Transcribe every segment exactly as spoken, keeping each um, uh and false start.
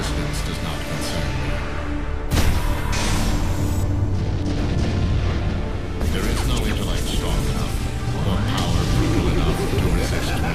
existence does not concern me. There is no intellect strong enough, or power brutal enough to resist me.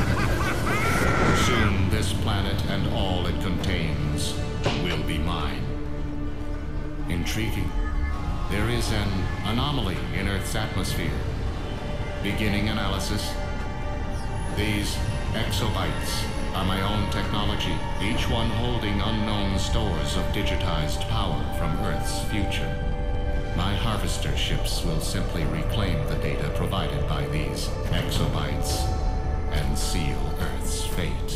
Soon this planet and all it contains will be mine. Intriguing. There is an anomaly in Earth's atmosphere. Beginning analysis. These exobytes are my own technology, each one holding unknown stores of digitized power from Earth's future. My harvester ships will simply reclaim the data provided by these exobytes and seal Earth's fate.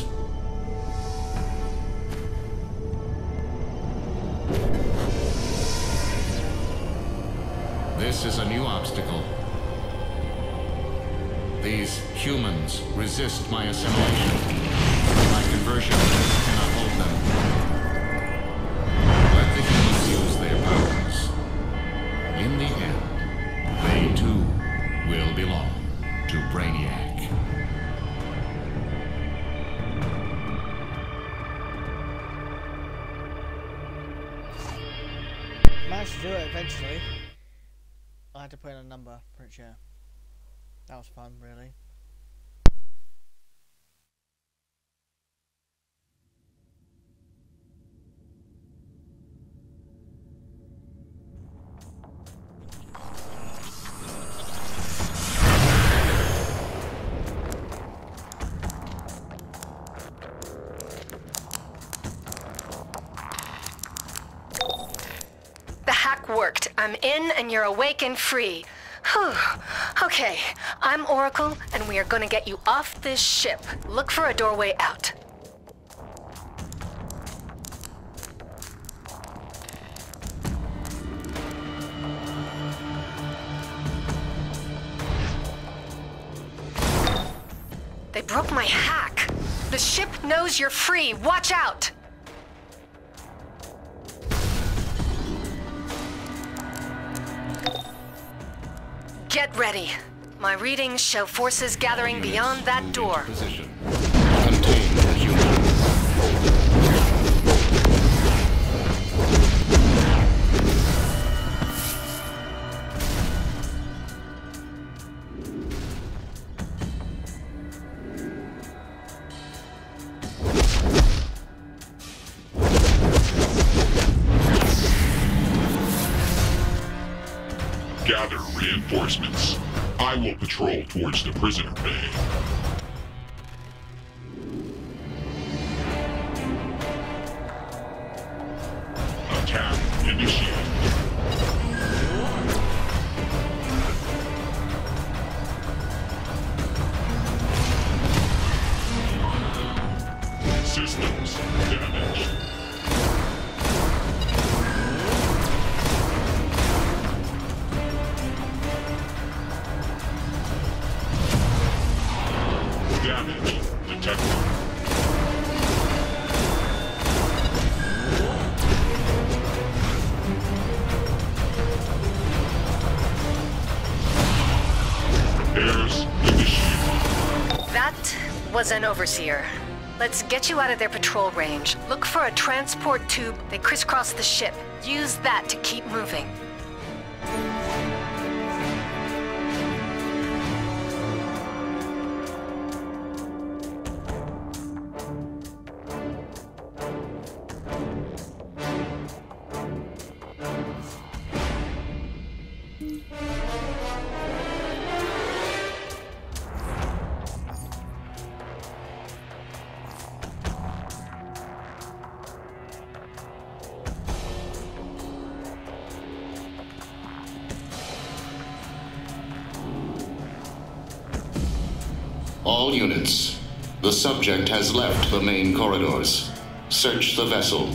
This is a new obstacle. These humans resist my assimilation. My conversion cannot hold them. Let the humans use their powers. In the end, they too will belong to Brainiac. Managed to do it eventually. I had to put in a number, pretty sure. That was fun, really. The hack worked. I'm in and you're awake and free. Whew. Okay, I'm Oracle, and we are gonna get you off this ship. Look for a doorway out. They broke my hack. The ship knows you're free. Watch out! Get ready. My readings show forces gathering beyond that door. Position. Contain the human. Gather reinforcements. I will patrol towards the prisoner bay. Attack initiated. Systems damaged. Damage detected. Repairs initiated. That was an overseer. Let's get you out of their patrol range. Look for a transport tube. They crisscross the ship. Use that to keep moving. All units. The subject has left the main corridors. Search the vessel.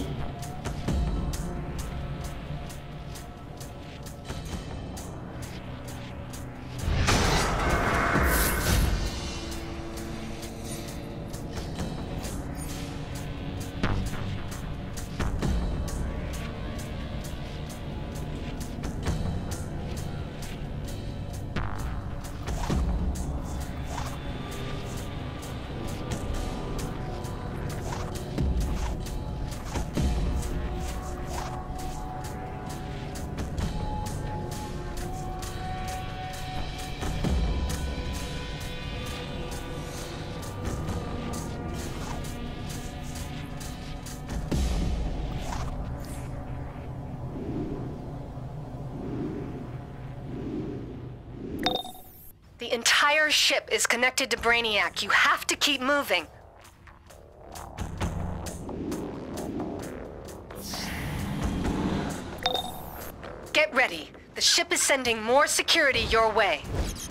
entire ship is connected to Brainiac. You have to keep moving. Get ready. The ship is sending more security your way.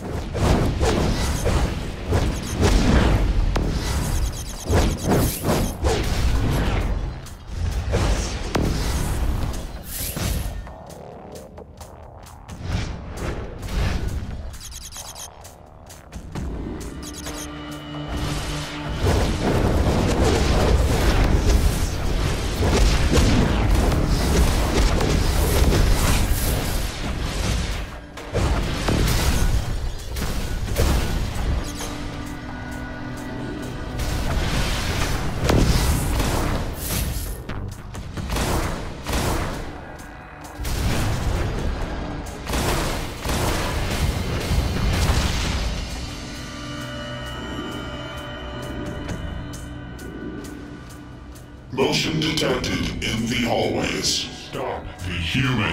Motion detected in the hallways. Stop the human.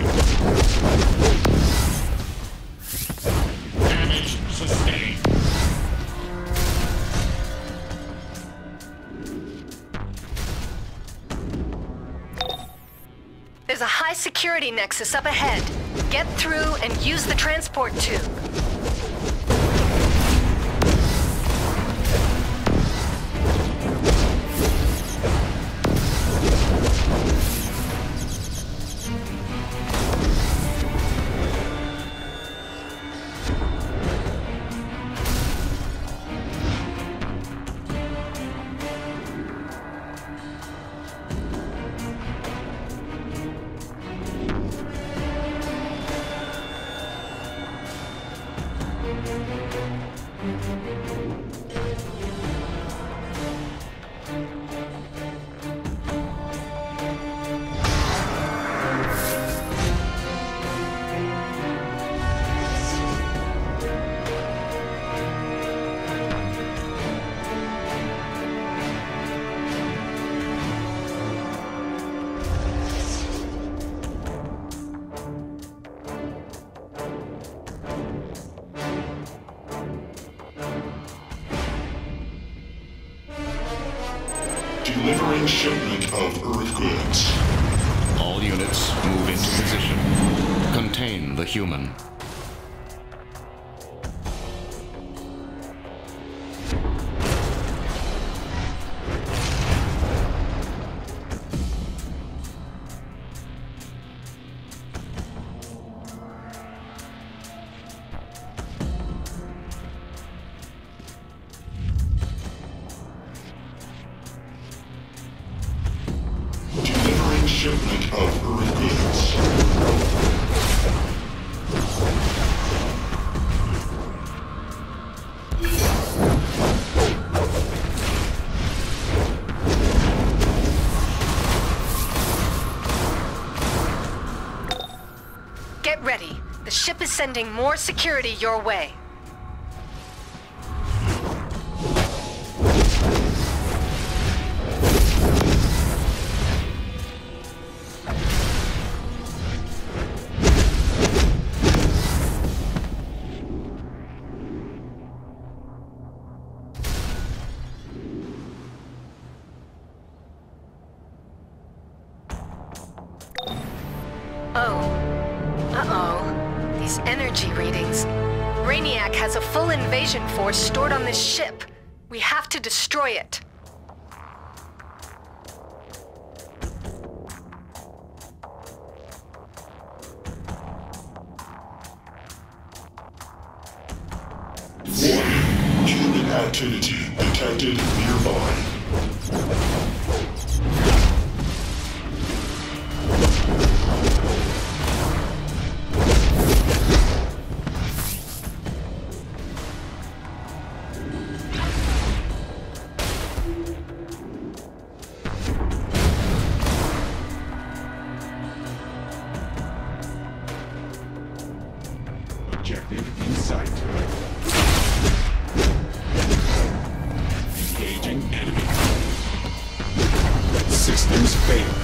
Damage sustained. There's a high security nexus up ahead. Get through and use the transport tube. Delivering shipment of Earth goods. All units move into position. Contain the human. Shipment of Earth goods. Get ready. The ship is sending more security your way. Oh. Uh-oh. These energy readings. Brainiac has a full invasion force stored on this ship. We have to destroy it. Warning. Human activity detected nearby. Objective in sight. Engaging enemy. Systems failing.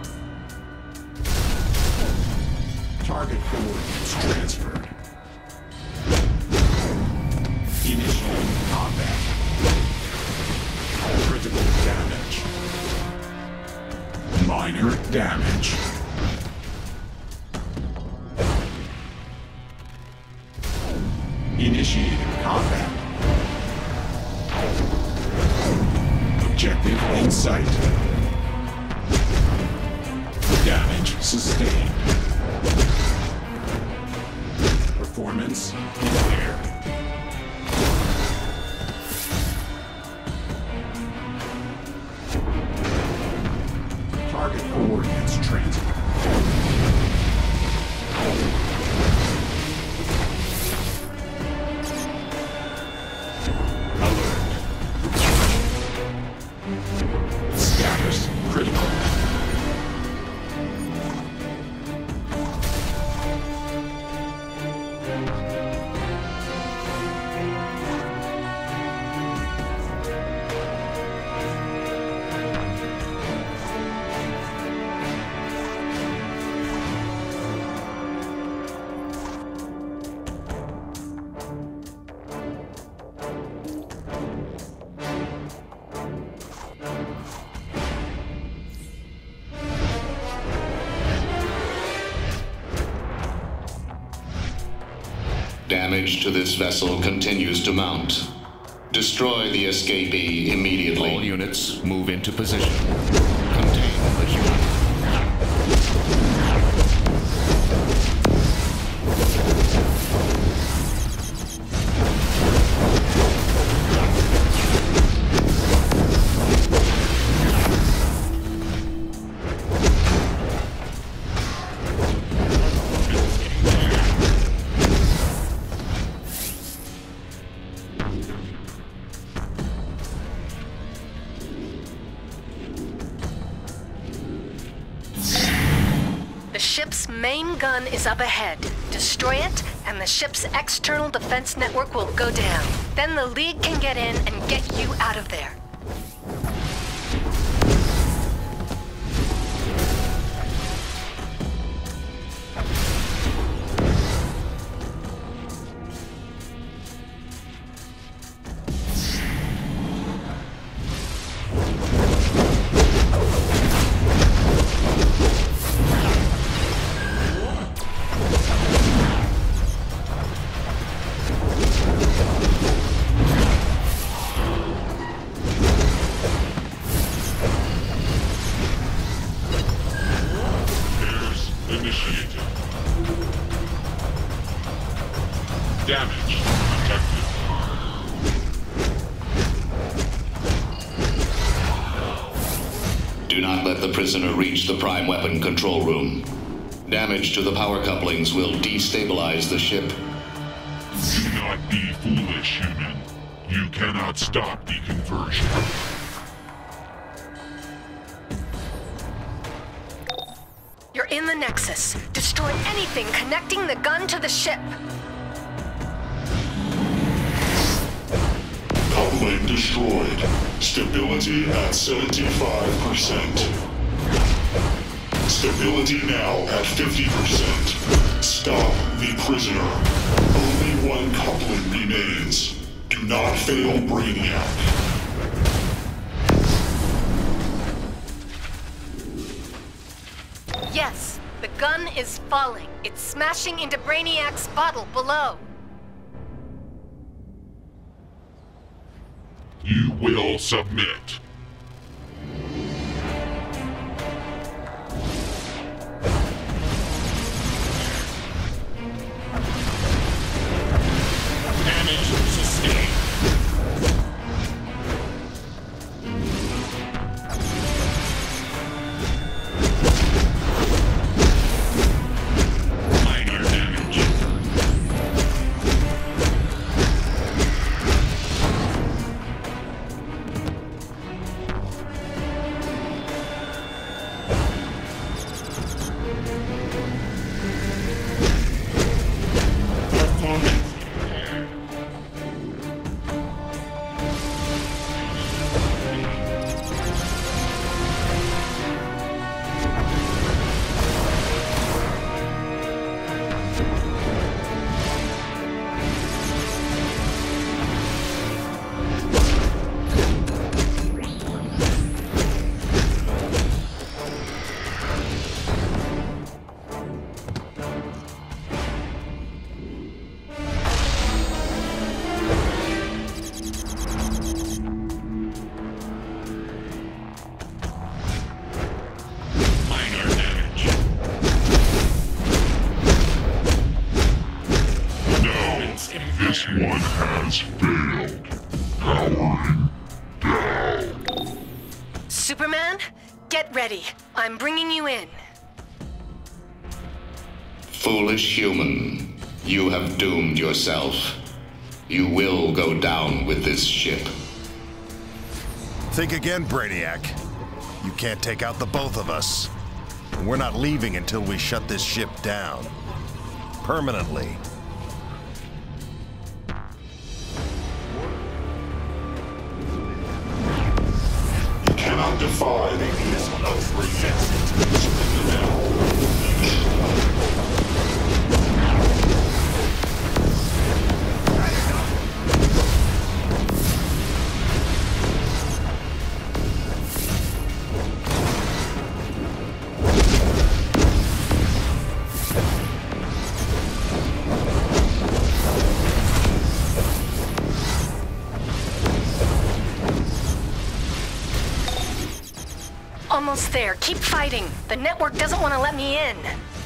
Target coordinates transferred. Minor damage. Initiating combat. Objective in sight. Damage sustained. Performance impaired. Target coordinates transferred. Status critical. Damage to this vessel continues to mount. Destroy the escapee immediately. All units move into position. Contain the human. The ship's main gun is up ahead. Destroy it, and the ship's external defense network will go down. Then the League can get in and get you out of there. Initiated. Damage detected. Do not let the prisoner reach the prime weapon control room. Damage to the power couplings will destabilize the ship. Do not be foolish, human. You cannot stop the conversion. You're in the Nexus. Destroy anything connecting the gun to the ship. Coupling destroyed. Stability at seventy-five percent. Stability now at fifty percent. Stop the prisoner. Only one coupling remains. Do not fail Brainiac. Yes, the gun is falling. It's smashing into Brainiac's bottle below. You will submit. Damage sustained. Minor damage. Superman, get ready. I'm bringing you in. Foolish human, you have doomed yourself. You will go down with this ship. Think again, Brainiac. You can't take out the both of us. And we're not leaving until we shut this ship down. Permanently. You cannot defy the will of Brainiac. Surrender now. Almost there. Keep fighting. The network doesn't want to let me in.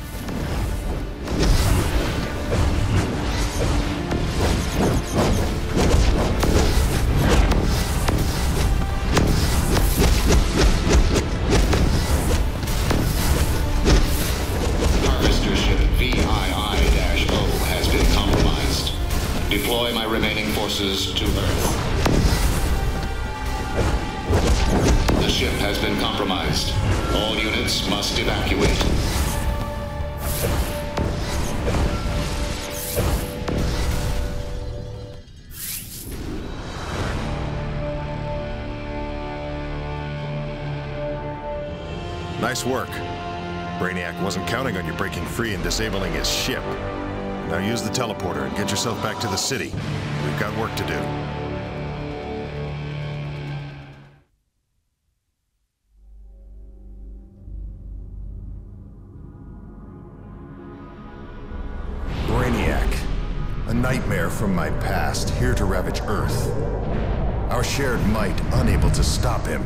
Harvester ship V I I O has been compromised. Deploy my remaining forces to Earth. The ship has been compromised. All units must evacuate. Nice work. Brainiac wasn't counting on you breaking free and disabling his ship. Now use the teleporter and get yourself back to the city. We've got work to do. A nightmare from my past, here to ravage Earth. Our shared might, unable to stop him.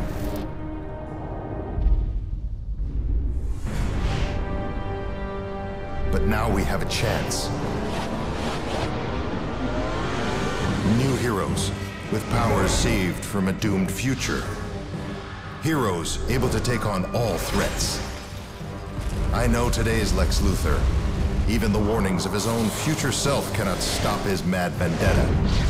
But now we have a chance. New heroes, with powers saved from a doomed future. Heroes able to take on all threats. I know today's Lex Luthor. Even the warnings of his own future self cannot stop his mad vendetta.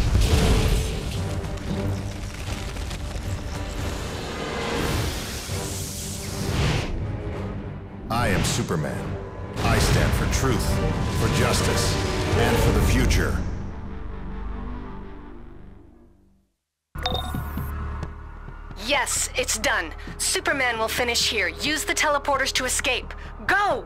I am Superman. I stand for truth, for justice, and for the future. Yes, it's done. Superman will finish here. Use the teleporters to escape. Go!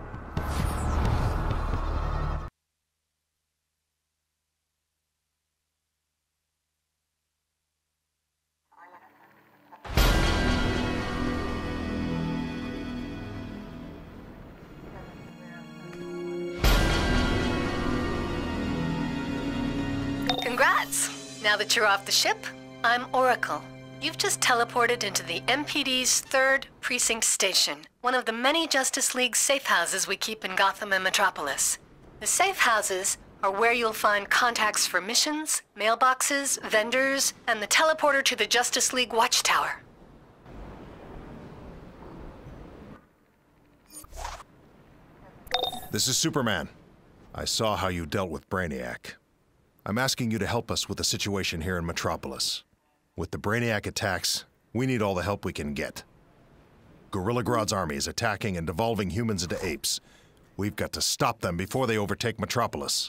Congrats! Now that you're off the ship, I'm Oracle. You've just teleported into the M P D's third Precinct Station, one of the many Justice League safe houses we keep in Gotham and Metropolis. The safe houses are where you'll find contacts for missions, mailboxes, vendors, and the teleporter to the Justice League Watchtower. This is Superman. I saw how you dealt with Brainiac. I'm asking you to help us with the situation here in Metropolis. With the Brainiac attacks, we need all the help we can get. Gorilla Grodd's army is attacking and devolving humans into apes. We've got to stop them before they overtake Metropolis.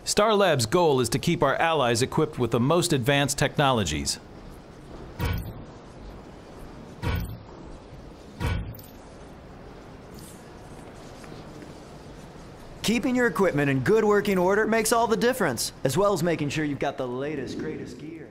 Star Labs' goal is to keep our allies equipped with the most advanced technologies. Keeping your equipment in good working order makes all the difference, as well as making sure you've got the latest, greatest gear.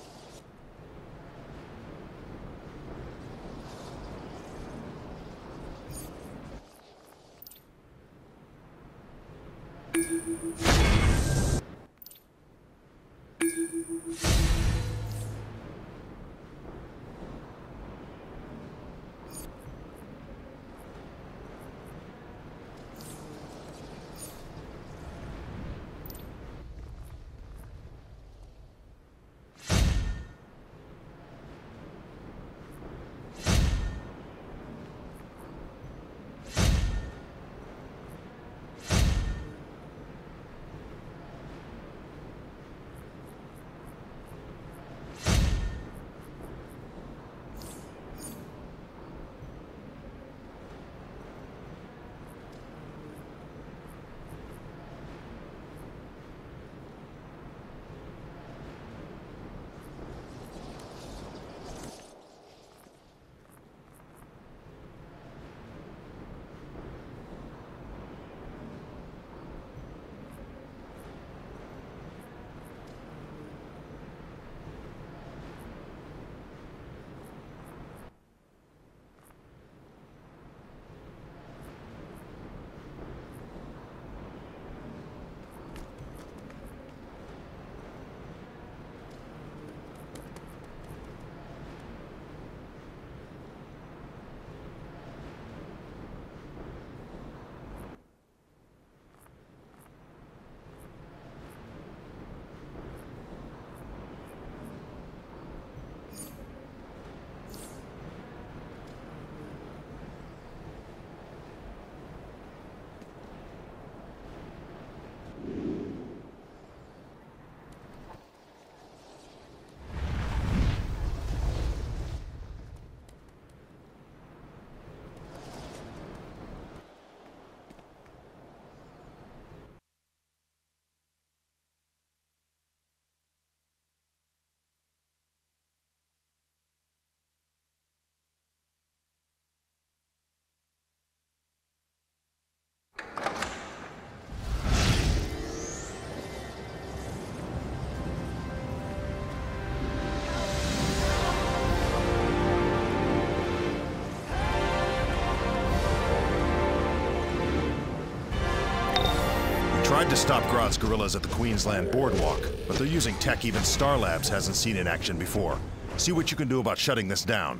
Tried to stop Grodd's guerrillas at the Queensland Boardwalk, but they're using tech even Star Labs hasn't seen in action before. See what you can do about shutting this down.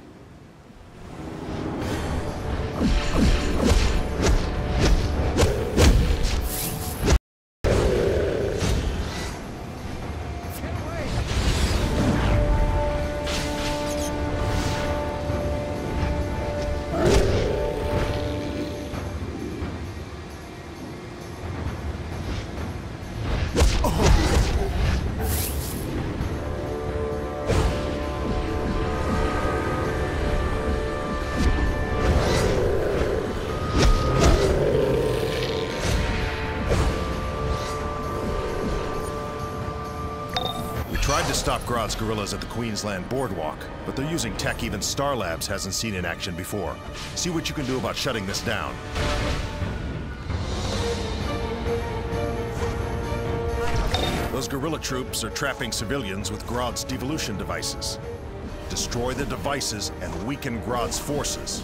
Tried to stop Grodd's guerrillas at the Queensland Boardwalk, but they're using tech even Star Labs hasn't seen in action before. See what you can do about shutting this down. Those guerrilla troops are trapping civilians with Grodd's devolution devices. Destroy the devices and weaken Grodd's forces.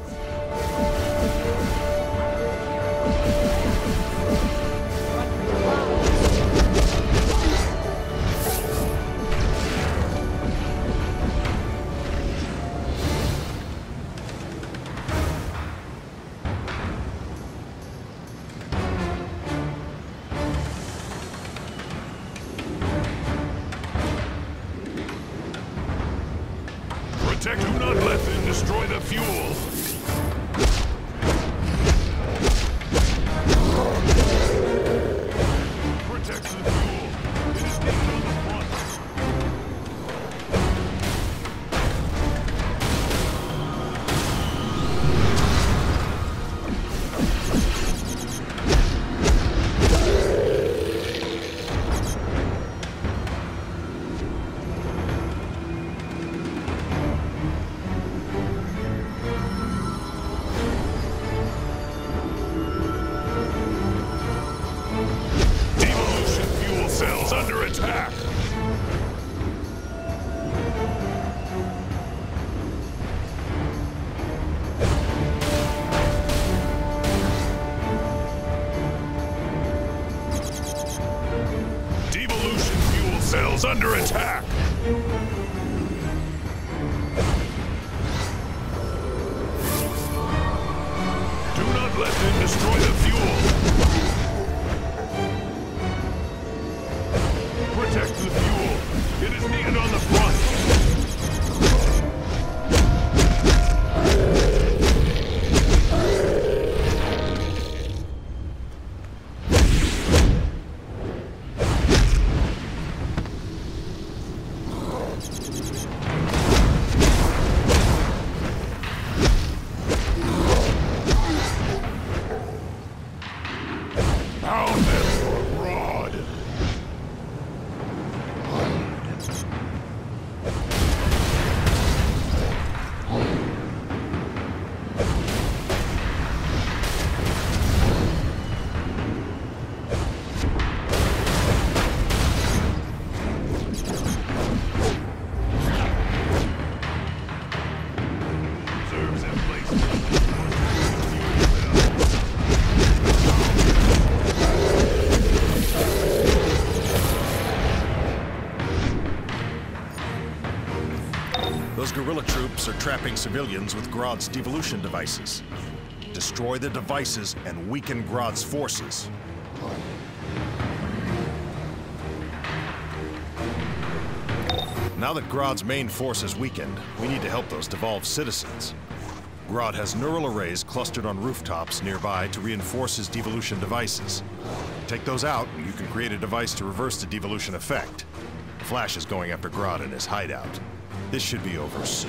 Protect do not let them destroy the fuel. Protect the fuel. It is needed on the front. attack! Devolution fuel cells under attack! Do not let them destroy the fuel! Protect the fuel! It is needed on the front! Pound them for Rod! Reserves in place. Those guerrilla troops are trapping civilians with Grodd's devolution devices. Destroy the devices and weaken Grodd's forces. Now that Grodd's main force is weakened, we need to help those devolved citizens. Grodd has neural arrays clustered on rooftops nearby to reinforce his devolution devices. Take those out, and you can create a device to reverse the devolution effect. Flash is going after Grodd in his hideout. This should be over soon.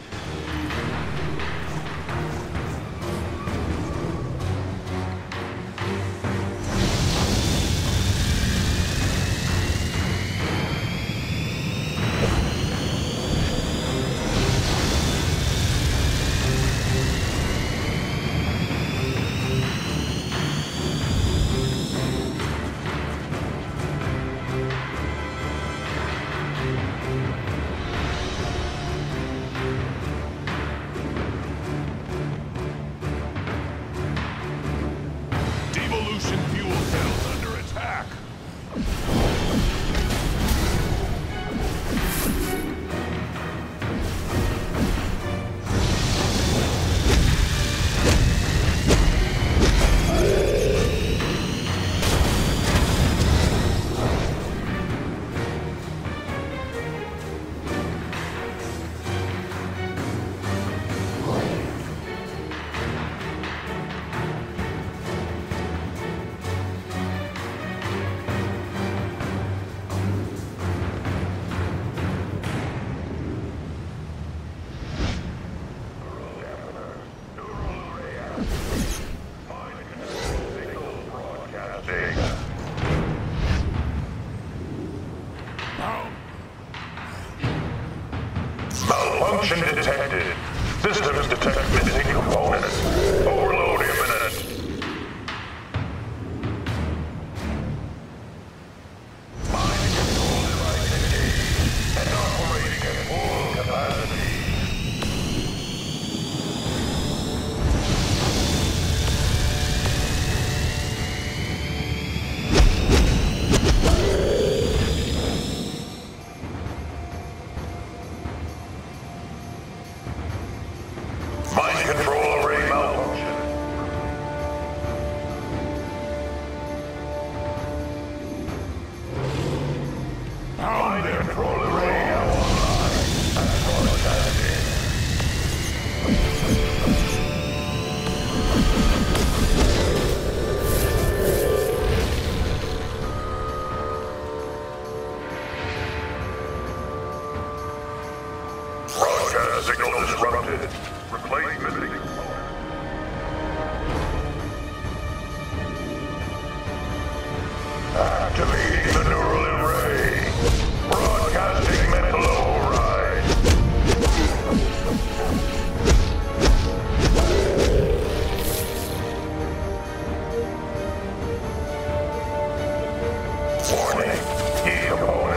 Devolution fuel cells under attack! Malfunction detected. Systems detect missing components. Overload imminent. Mind control device engaged and operating at full capacity. Mind control array malfunction. Mind control array now online. And broadcasting. Broadcast signal disrupted. Replace missing component. Activating the neural array. Broadcasting mental override. Warning. Key component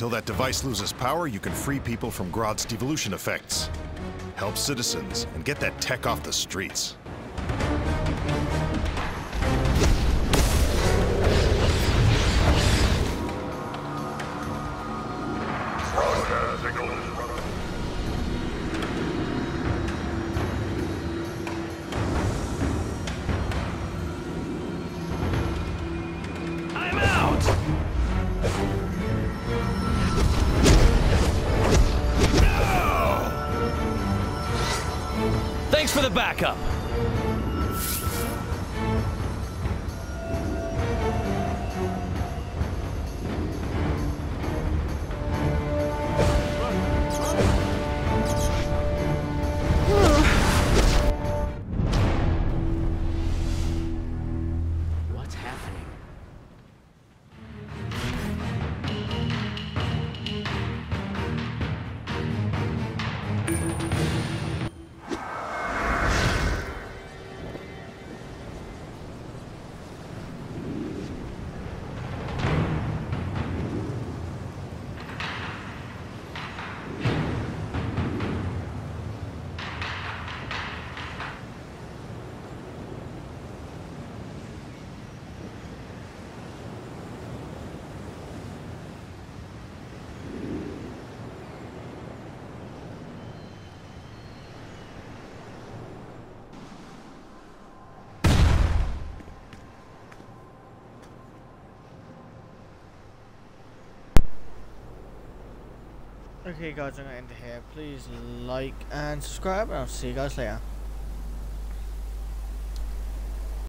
Until that device loses power, you can free people from Grodd's devolution effects, help citizens, and get that tech off the streets. Broadcast signal is I'm out! Thanks for the backup. What's happening? Okay guys, I'm going to end it here. Please like and subscribe, and I'll see you guys later.